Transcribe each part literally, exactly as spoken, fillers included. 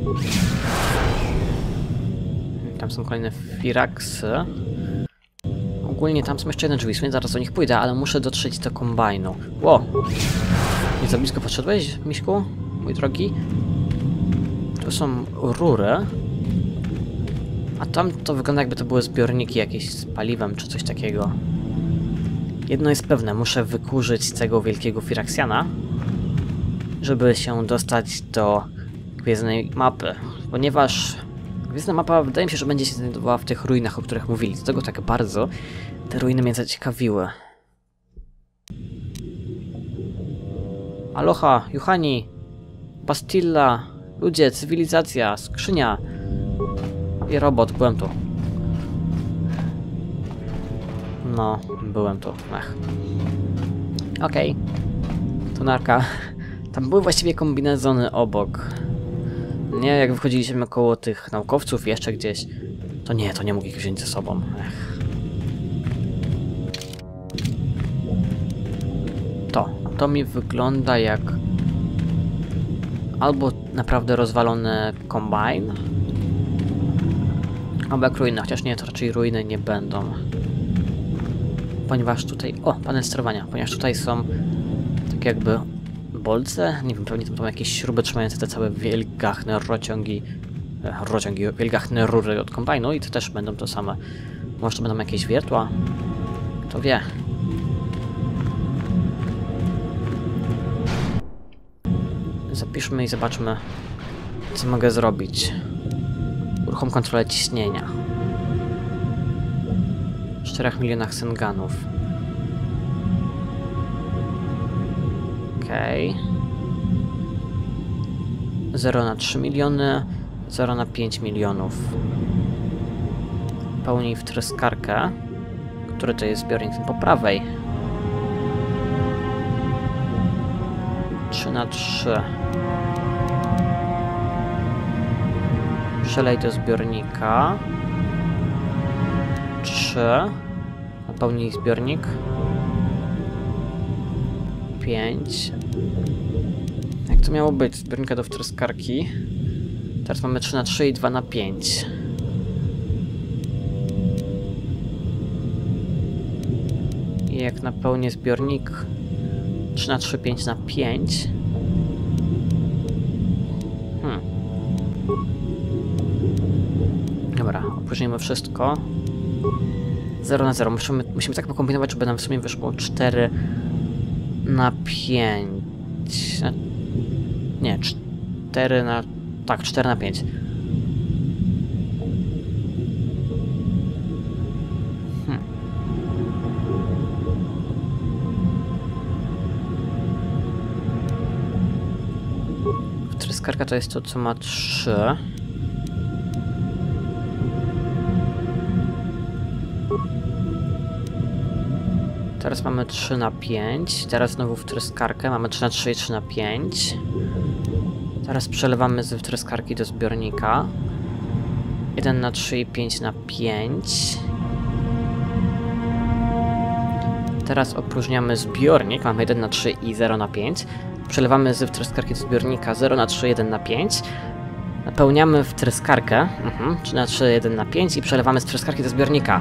Tam są kolejne Firaxy. Ogólnie tam są jeszcze jedne drzwi, więc zaraz do nich pójdę, ale muszę dotrzeć do kombajnu. Ło! Nie za blisko podszedłeś, Miśku? Mój drogi? Tu są rury. A tam to wygląda, jakby to były zbiorniki jakieś z paliwem czy coś takiego. Jedno jest pewne, muszę wykurzyć tego wielkiego Firaxiana, żeby się dostać do gwiezdnej mapy. Ponieważ gwiezdna mapa wydaje mi się, że będzie się znajdowała w tych ruinach, o których mówili. Dlatego tak bardzo te ruiny mnie zaciekawiły. Aloha, Juhani, Bastilla, ludzie, cywilizacja, skrzynia i robot, byłem tu. No, byłem tu, ech. Okej. Okay. To narka. Tam były właściwie kombinezony obok. Nie, jak wychodziliśmy koło tych naukowców jeszcze gdzieś, to nie, to nie mógł ich wziąć ze sobą. Ech. To, to mi wygląda jak albo naprawdę rozwalony kombajn, albo jak ruiny, chociaż nie, to raczej ruiny nie będą. Ponieważ tutaj, o, panel sterowania, ponieważ tutaj są tak jakby bolce, nie wiem, pewnie to są jakieś śruby trzymające te całe wielgachne rociągi, rociągi, wielgachne rury od kombajnu i to też będą to same. Może to będą jakieś wiertła? Kto wie? Zapiszmy i zobaczmy, co mogę zrobić. Uruchom kontrolę ciśnienia. czterech milionach senganów. Okej. Okay. zero na trzy miliony, zero na pięć milionów. Pełnij wtryskarkę. Który to jest zbiornik? Ten po prawej. trzy na trzy. Przelej do zbiornika. trzy. Napełnij zbiornik. pięć. Jak to miało być? Zbiornika do wtryskarki. Teraz mamy trzy na trzy i dwa na pięć. I jak napełnię zbiornik trzy na trzy, pięć na pięć. Hmm. Dobra, opóźnimy wszystko. zero na zero. Musimy, musimy tak pokombinować, żeby nam w sumie wyszło cztery na pięć. Nie, cztery na... Tak, cztery na pięć. Hmm. Wtryskarka to jest to, co ma trzy. Teraz mamy trzy na pięć. Teraz znowu wtryskarkę. Mamy trzy na trzy i trzy na pięć. Teraz przelewamy z wtryskarki do zbiornika. jeden na trzy i pięć na pięć. Teraz opróżniamy zbiornik. Mamy jeden na trzy i zero na pięć. Przelewamy z wtryskarki do zbiornika zero na trzy, jeden na pięć. Napełniamy wtryskarkę. Mhm. trzy na trzy, jeden na pięć i przelewamy z wtryskarki do zbiornika.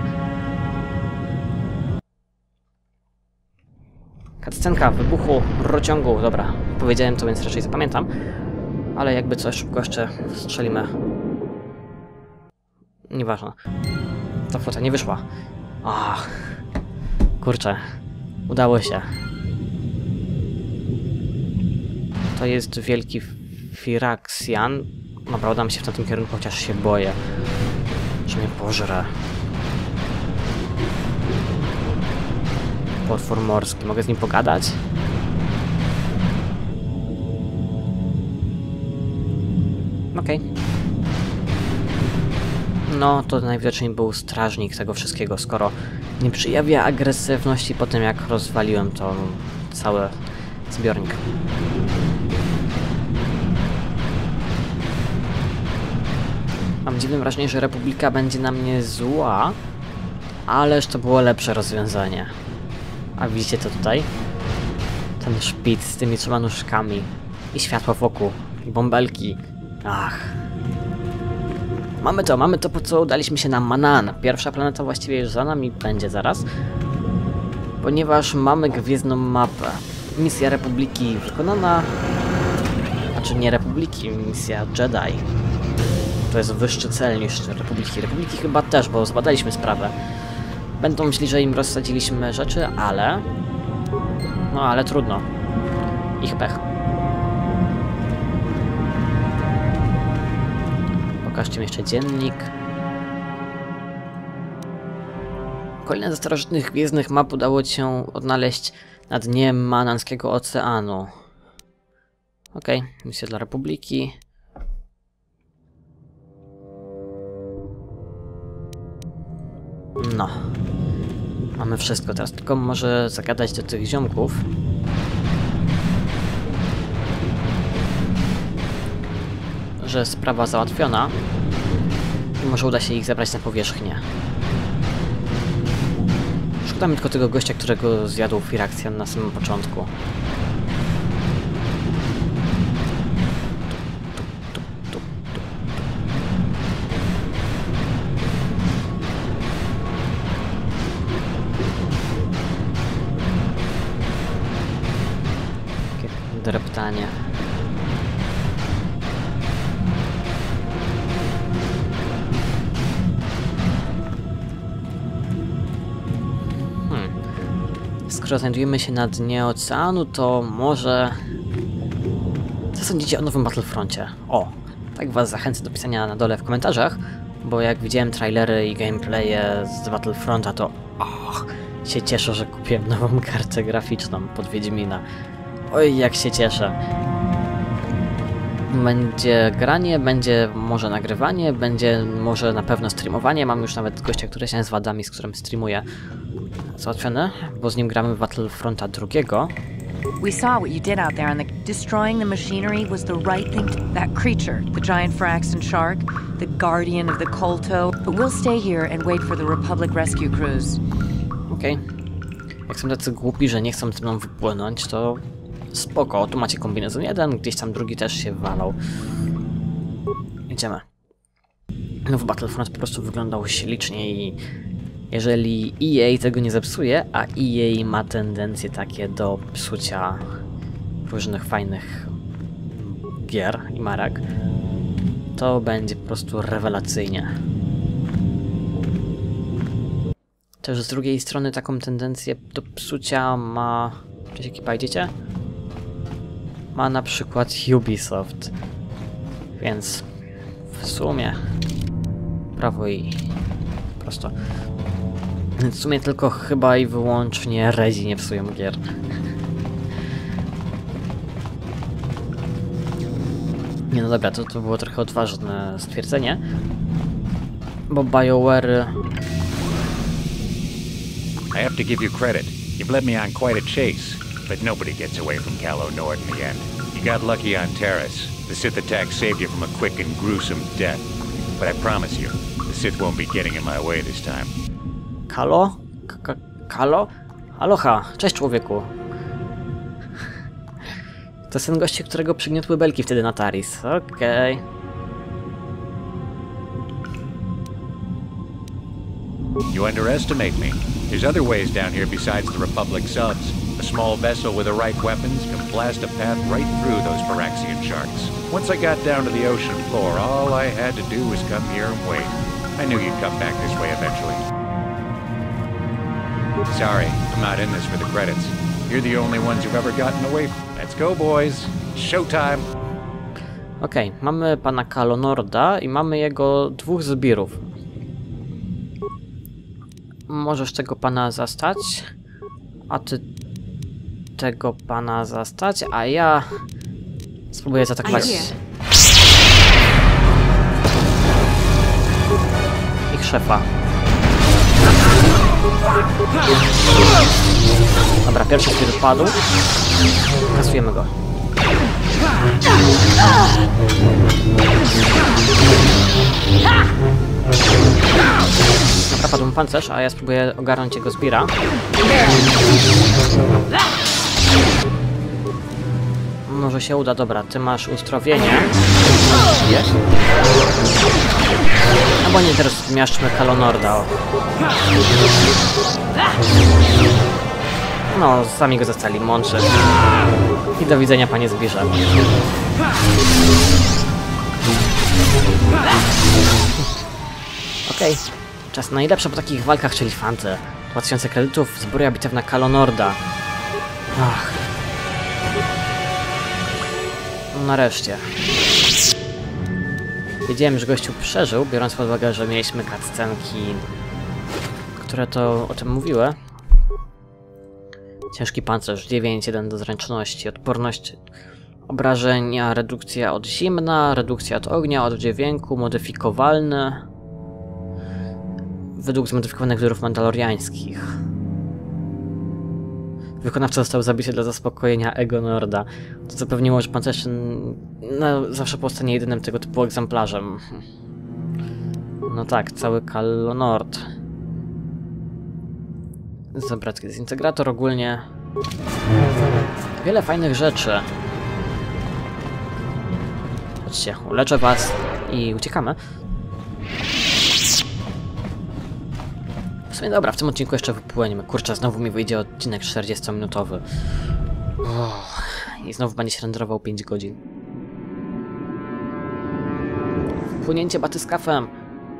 Cutscenka wybuchu rociągu. Dobra, powiedziałem to, więc raczej zapamiętam. Ale jakby coś, szybko jeszcze strzelimy. Nieważne. Ta flota nie wyszła. Ach, kurczę. Udało się. To jest wielki Firaxian. Dobra, udam się w tamtym kierunku, chociaż się boję, że mnie pożre. Potwór morski. Mogę z nim pogadać? Okej. Okay. No, to najwidoczniej był strażnik tego wszystkiego, skoro nie przejawia agresywności po tym, jak rozwaliłem to cały zbiornik. Mam dziwne wrażenie, że Republika będzie na mnie zła, ależ to było lepsze rozwiązanie. A widzicie to tutaj? Ten szpic z tymi trzema nóżkami. I światło wokół. I bąbelki. Ach. mamy to, mamy to, po co udaliśmy się na Manaan. Pierwsza planeta właściwie już za nami będzie zaraz. Ponieważ mamy gwiezdną mapę. Misja Republiki wykonana. Znaczy nie Republiki, misja Jedi. To jest wyższy cel niż Republiki. Republiki chyba też, bo zbadaliśmy sprawę. Będą myśleli, że im rozsadziliśmy rzeczy, ale... No ale trudno. Ich pech. Pokażcie mi jeszcze dziennik. Kolejne ze starożytnych gwiezdnych map udało się odnaleźć na dnie Mananskiego Oceanu. Okej, okay, misja dla Republiki. No. Mamy wszystko. Teraz tylko może zagadać do tych ziomków. Że sprawa załatwiona. I może uda się ich zebrać na powierzchnię. Szkoda mi tylko tego gościa, którego zjadł Firaxan na samym początku. Dreptanie. Hmm. Skoro znajdujemy się na dnie oceanu, to może... Co sądzicie o nowym Battlefroncie? O! Tak was zachęcę do pisania na dole w komentarzach, bo jak widziałem trailery i gameplaye z Battlefronta, to... Och, się cieszę, że kupiłem nową kartę graficzną pod Wiedźmina. Oj, jak się cieszę. Będzie granie, będzie może nagrywanie, będzie może na pewno streamowanie. Mam już nawet gościa, który się nazywa Dami, z którym streamuję. Załatwione, bo z nim gramy w Battlefronta drugiego. We saw what you did out there, and the destroying the machinery was the right thing to that creature, the giant Firaxan shark, the guardian of the Kolto. But we'll stay here and wait for the Republic rescue crews. Okej. Okay. Jak są tacy głupi, że nie chcą ze mną wypłynąć, to spoko. Tu macie kombinezon jeden, gdzieś tam drugi też się walał. Idziemy. No w Battlefront po prostu wyglądał ślicznie i jeżeli E A tego nie zepsuje, a E A ma tendencje takie do psucia różnych fajnych gier i marek, to będzie po prostu rewelacyjnie. Też z drugiej strony taką tendencję do psucia ma... Cześć ekipa, idziecie? Ma na przykład Ubisoft. Więc w sumie prawo i prosto. W sumie tylko chyba i wyłącznie Rezi nie psują gier. Nie no dobra, to, to było trochę odważne stwierdzenie. Bo BioWare... I have to give you credit. You've led me on quite a chase, but nobody gets away from Calo Nord in the end. You got lucky on Terrace. The Sith attack saved you from a quick and gruesome death. But I promise you, the Sith won't be getting in my way this time. Kalo? K Kalo? Aloha, cześć człowieku. To jest ten gość, którego przygniotły belki wtedy na Taris. Okej. Okay. You underestimate me. There's other ways down here besides the Republic subs. A small vessel with the right weapons can blast a path right through those Firaxian sharks. Once I got down to the ocean floor, all I had to do was come here and wait. I knew you'd come back this way eventually. Sorry, I'm not in this for the credits. You're the only ones who've ever gotten away. Let's go, boys. Showtime. Okej, okay, mamy pana Calo Norda i mamy jego dwóch zbirów. Możesz tego pana zastać, a ty tego pana zastać, a ja spróbuję zaatakować ich szefa. Dobra, pierwszy zbir padł. Kasujemy go. Dobra, padł mu pancerz, a ja spróbuję ogarnąć jego zbira. Może się uda. Dobra, ty masz uzdrowienie. No bo nie, teraz miaszczmy Kalonorda. O. No, sami go zostali, mądrzy. I do widzenia, panie Zbirze. Okej, okay. Czas na najlepsze po takich walkach, czyli fanty. dwa tysiące kredytów, zbroja bitewna Kalonorda. Ach. No nareszcie. Wiedziałem, że gościu przeżył, biorąc pod uwagę, że mieliśmy cutscenki, które to o tym mówiły. Ciężki pancerz, dziewięć jeden do zręczności, odporność obrażenia, redukcja od zimna, redukcja od ognia, od dźwięku, modyfikowalny. Według zmodyfikowanych wzorów mandaloriańskich. Wykonawca został zabity dla zaspokojenia ego Norda. To zapewniło, że pancerz no, zawsze pozostanie jedynym tego typu egzemplarzem. No tak, cały Kalonord. Zabrać dezintegrator ogólnie. Wiele fajnych rzeczy. Chodźcie, uleczę was i uciekamy. W sumie dobra, w tym odcinku jeszcze wypłyniemy. Kurczę, znowu mi wyjdzie odcinek czterdziestominutowy. Oh, I znowu będzie się renderował pięć godzin. Wpłynięcie batyskafem.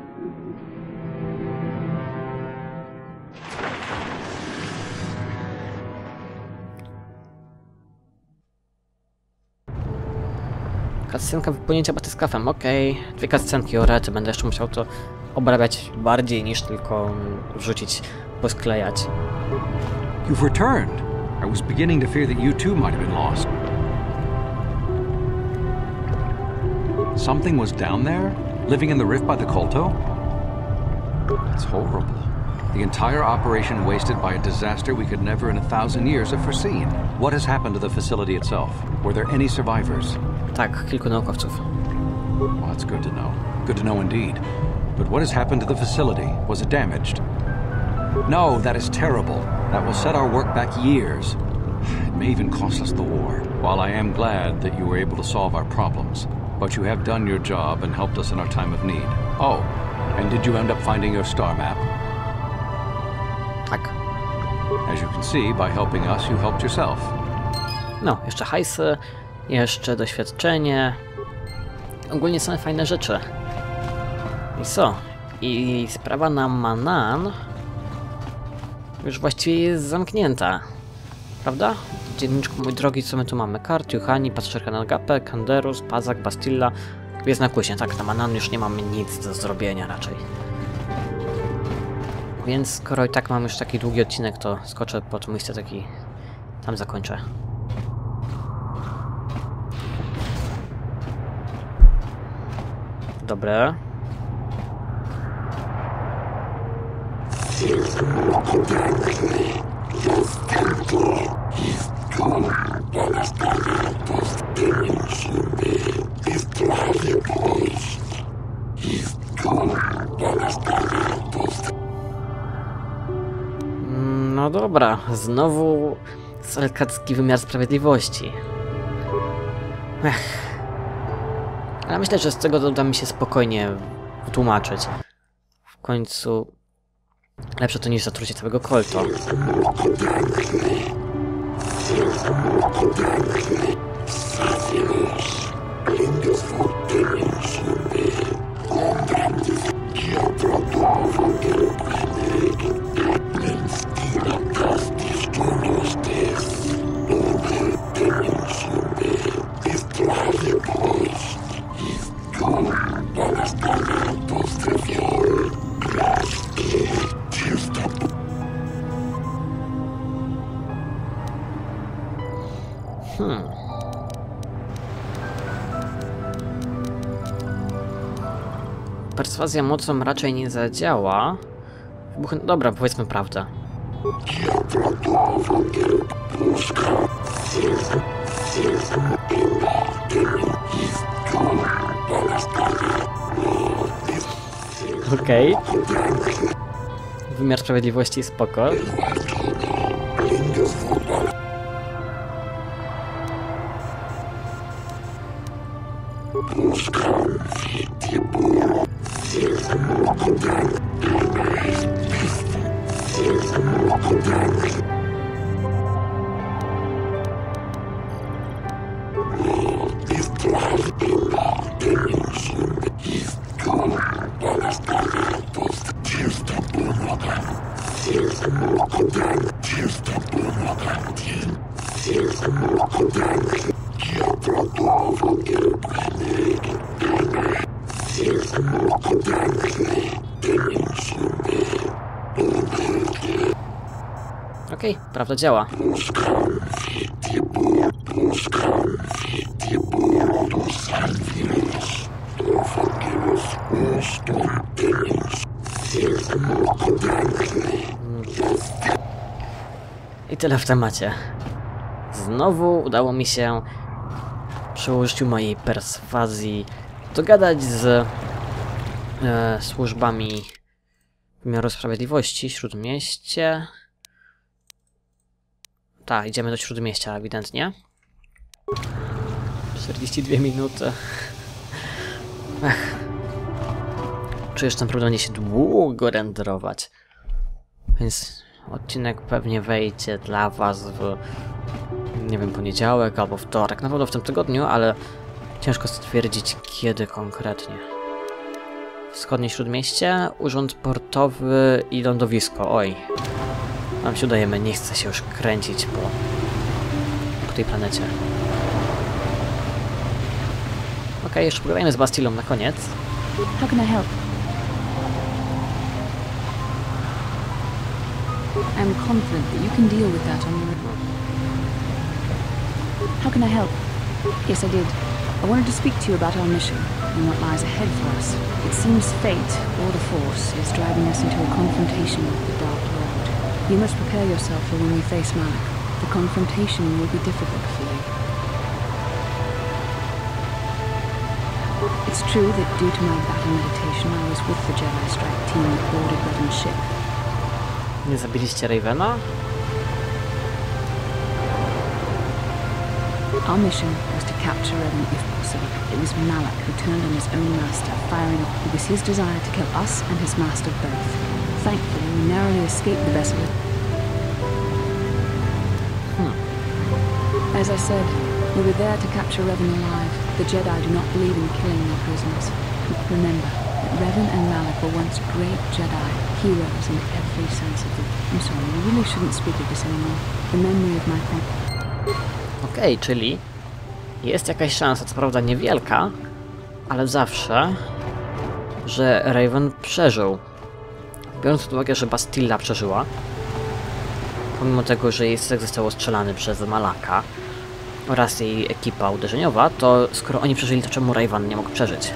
Cutscenka wypłynięcia batyskafem, okej. Okay. Dwie cutscenki o rety, będę jeszcze musiał to obrabiać bardziej niż tylko wrzucić, posklejać. You've returned. I was beginning to fear that you too might have been lost. Something was down there, living in the rift by the Kolto? It's horrible. The entire operation wasted by a disaster we could never in a thousand years have foreseen. What has happened to the facility itself? Were there any survivors? Tak, kilku naukowców. Well, that's good to know. Good to know indeed. But what has happened to the facility? Was it damaged? No, that is terrible. That will set our work back years. It may even cost us the war. While I am glad that you were able to solve our problems, but you have done your job and helped us in our time of need. Oh, and did you end up finding your star map? Tak. As you can see, by helping us, you helped yourself. No, jeszcze hajsy, jeszcze doświadczenie. Ogólnie są fajne rzeczy. I co? I sprawa na Manaan już właściwie jest zamknięta. Prawda? Dzienniczku, mój drogi, co my tu mamy? Kart, Juhani, Patrzerka na Gapę, Kanderus, Pazak, Bastilla. Gwiezdna Kuźnia. Tak, na Manaan już nie mamy nic do zrobienia raczej. Więc skoro i tak mam już taki długi odcinek, to skoczę pod miejsce taki... Tam zakończę. Dobre. No dobra, znowu salkacki wymiar sprawiedliwości. Ech. Ale myślę, że z tego uda mi się spokojnie wytłumaczyć. W końcu lepsze to niż zatrucie całego Kolto. Hmm. Perswazja mocą raczej nie zadziała. Wybuch... Dobra, powiedzmy prawdę. Okej. Okay. Wymiar sprawiedliwości spoko. Okej, okay, prawda działa. I tyle w temacie. Znowu udało mi się przy użyciu mojej perswazji dogadać z e, służbami wymiaru sprawiedliwości, Śródmieście. Tak, idziemy do Śródmieścia ewidentnie. czterdzieści dwie minuty. Ech. Czuję, że ten problem będzie się długo renderować. Więc odcinek pewnie wejdzie dla was w, nie wiem, poniedziałek albo wtorek. Na pewno w tym tygodniu, ale ciężko stwierdzić kiedy konkretnie. Wschodnie Śródmieście, Urząd Portowy i lądowisko. Oj. Nam się udajemy, nie chcę się już kręcić po, po tej planecie. Okej, okay, jeszcze pogadajmy z Bastillą na koniec. How can I help? I'm confident that you can deal with that on your own. How can I help? Yes, I did. I wanted to speak to you about our mission and what lies ahead for us. It seems fate, or the Force, is driving us into a confrontation with the Dark Lord. You must prepare yourself for when we face Malak. The confrontation will be difficult for you. It's true that due to my battle meditation, I was with the Jedi Strike team that boarded Revan's ship. Nie zabiliście Ravena? Our mission was to capture Revan if possible. It was Malak who turned on his own master, firing. It was his desire to kill us and his master both. Thankfully, we narrowly escaped the vessel. Hmm. As I said, we were there to capture Revan alive. The Jedi do not believe in killing their prisoners. Remember that Revan and Malak were once great Jedi, heroes in every sense of the... I'm sorry, we really shouldn't speak of this anymore. The memory of my friend... Okej, okay, czyli jest jakaś szansa, co prawda niewielka, ale zawsze, że Raven przeżył. Biorąc pod uwagę, że Bastilla przeżyła, pomimo tego, że jej seks został ostrzelany przez Malaka oraz jej ekipa uderzeniowa, to skoro oni przeżyli, to czemu Raven nie mógł przeżyć?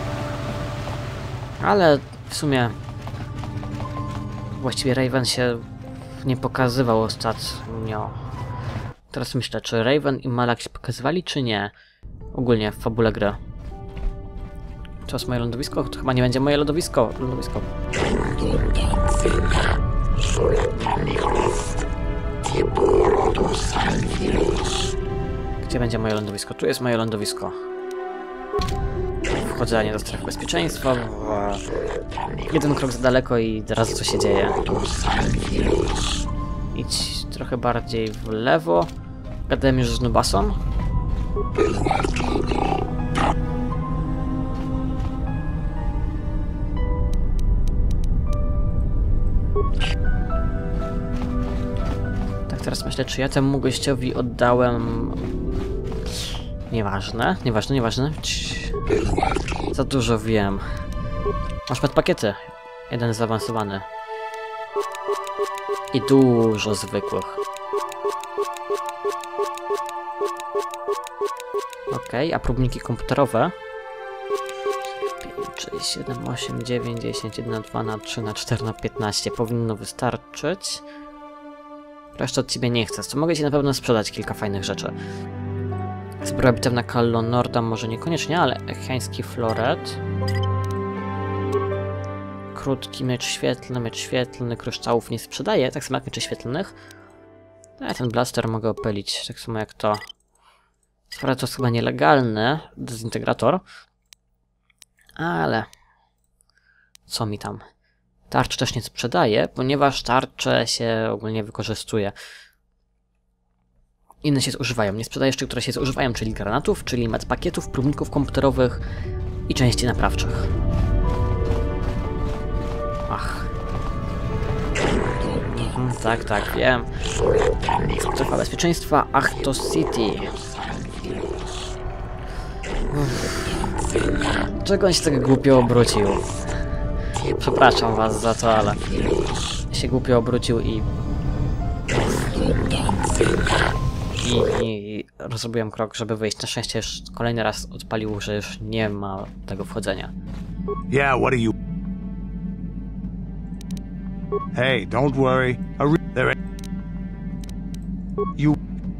Ale w sumie właściwie Raven się nie pokazywał ostatnio. Teraz myślę, czy Raven i Malak się pokazywali, czy nie? Ogólnie w fabule gry. To jest moje lądowisko? To chyba nie będzie moje lądowisko. Lądowisko. Gdzie będzie moje lądowisko? Tu jest moje lądowisko. Wchodzenie do strefy bezpieczeństwa. Jeden krok za daleko i teraz co się dzieje? Idź trochę bardziej w lewo. Gadałem już z Nubasą. Tak, teraz myślę, czy ja temu gościowi oddałem... Nieważne, nieważne, nieważne. Cii. Za dużo wiem. Masz pakiety. Jeden zaawansowany. I dużo zwykłych. Okej, okay, a próbniki komputerowe? pięć, sześć, siedem, osiem, dziewięć, dziesięć, jeden na dwa, na trzy, na cztery, na piętnaście powinno wystarczyć. Resztę od ciebie nie chcę, to mogę ci na pewno sprzedać kilka fajnych rzeczy. Zbroja bitewna Kallo Norda może niekoniecznie, ale echiański floret. Krótki miecz świetlny, miecz świetlny, kryształów nie sprzedaję, tak samo jak mieczy świetlnych. A ten blaster mogę opylić, tak samo jak to. Sprawia to jest chyba nielegalny dezintegrator. Ale... Co mi tam? Tarcz też nie sprzedaje, ponieważ tarcze się ogólnie wykorzystuje. Inne się zużywają. Nie sprzedaje jeszcze, które się zużywają, czyli granatów, czyli medpakietów, próbników komputerowych i części naprawczych. Ach. Mhm, tak, tak, wiem. Strefa bezpieczeństwa, ach, to City. Uff. Czego on się tak głupio obrócił? Przepraszam was za to, ale się głupio obrócił i... I, i rozrobiłem krok, żeby wyjść. Na szczęście już kolejny raz odpalił, że już nie ma tego wchodzenia. Yeah, what are you? Hey, don't worry. A re there you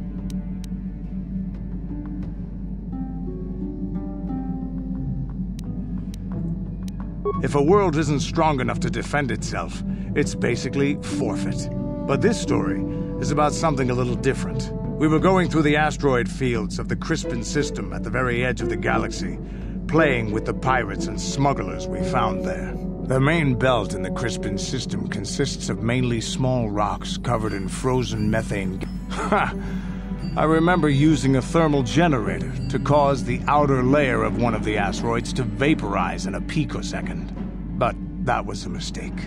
If a world isn't strong enough to defend itself, it's basically forfeit. But this story is about something a little different. We were going through the asteroid fields of the Crispin system at the very edge of the galaxy, playing with the pirates and smugglers we found there. The main belt in the Crispin system consists of mainly small rocks covered in frozen methane. Ha! I remember using a thermal generator to cause the outer layer of one of the asteroids to vaporize in a picosecond. But that was a mistake.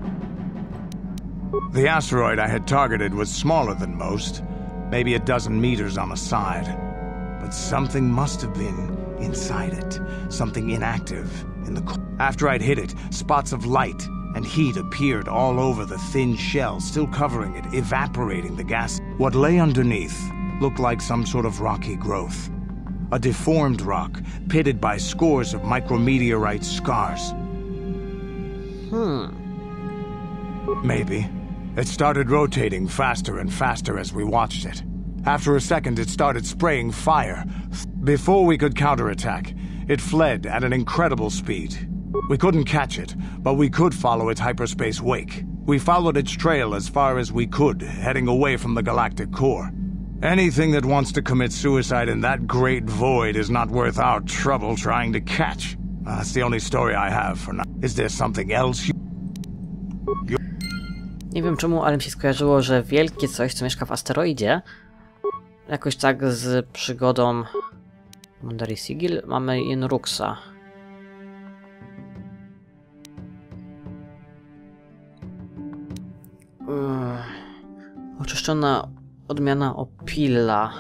The asteroid I had targeted was smaller than most, maybe a dozen meters on a side. But something must have been inside it, something inactive in the core. After I'd hit it, spots of light and heat appeared all over the thin shell, still covering it, evaporating the gas. What lay underneath looked like some sort of rocky growth. A deformed rock, pitted by scores of micrometeorite scars. Hmm. Maybe. It started rotating faster and faster as we watched it. After a second, it started spraying fire. Before we could counterattack, it fled at an incredible speed. We couldn't catch it, but we could follow its hyperspace wake. We followed its trail as far as we could, heading away from the galactic core. Anything that wants to commit suicide in that great void is not worth our trouble trying to catch. Uh, that's the only story I have for now. Is there something else you... you... Nie wiem czemu, ale mi się skojarzyło, że wielkie coś, co mieszka w asteroidzie, jakoś tak z przygodą Mondari Sigil, mamy Jenruxa. Uff. Oczyszczona odmiana Opila.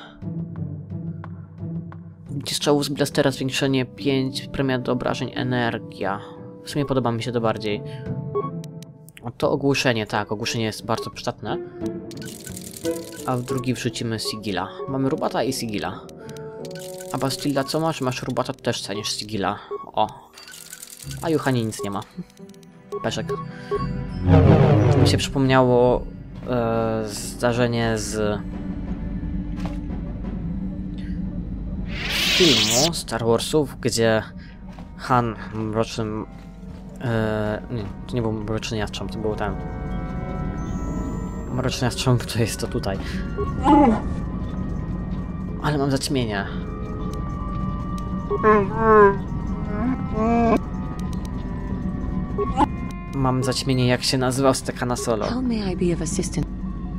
Strzałów z blastera, zwiększenie pięć, premia do obrażeń, energia. W sumie podoba mi się to bardziej. To ogłuszenie, tak, ogłuszenie jest bardzo przydatne. A w drugi wrzucimy Sigila. Mamy Rubata i Sigila. A Bastilla co masz? Masz Rubata też cenisz Sigila. O. A Juhani nic nie ma. Peszek. Mi się przypomniało e, zdarzenie z filmu Star Warsów, gdzie Han mrocznym e, nie, to nie był mroczny jastrząb, to był ten mroczny jastrząb, to jest to tutaj. Ale mam zaćmienie. Mam zaćmienie, jak się nazywał z Tekkena Solo. How may I be of assistance?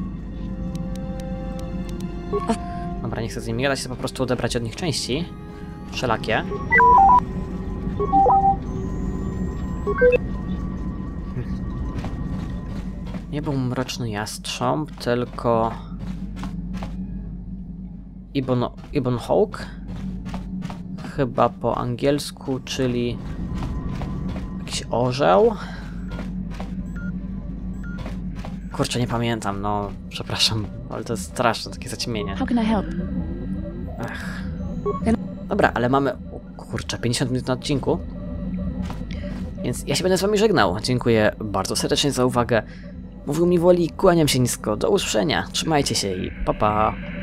Dobra, nie chcę z nimi gadać, chcę po prostu odebrać od nich części. Wszelakie. Nie był mroczny jastrząb, tylko... Ibon, Ibon Hawk? Chyba po angielsku, czyli... Jakiś orzeł? Kurczę, nie pamiętam, no... Przepraszam, ale to jest straszne, takie zaćmienie. How can I help? Ach. Dobra, ale mamy... O kurczę, pięćdziesiąt minut na odcinku. Więc ja się będę z wami żegnał. Dziękuję bardzo serdecznie za uwagę. Mówił mi woli, kłaniam się nisko. Do usłyszenia. Trzymajcie się i pa pa.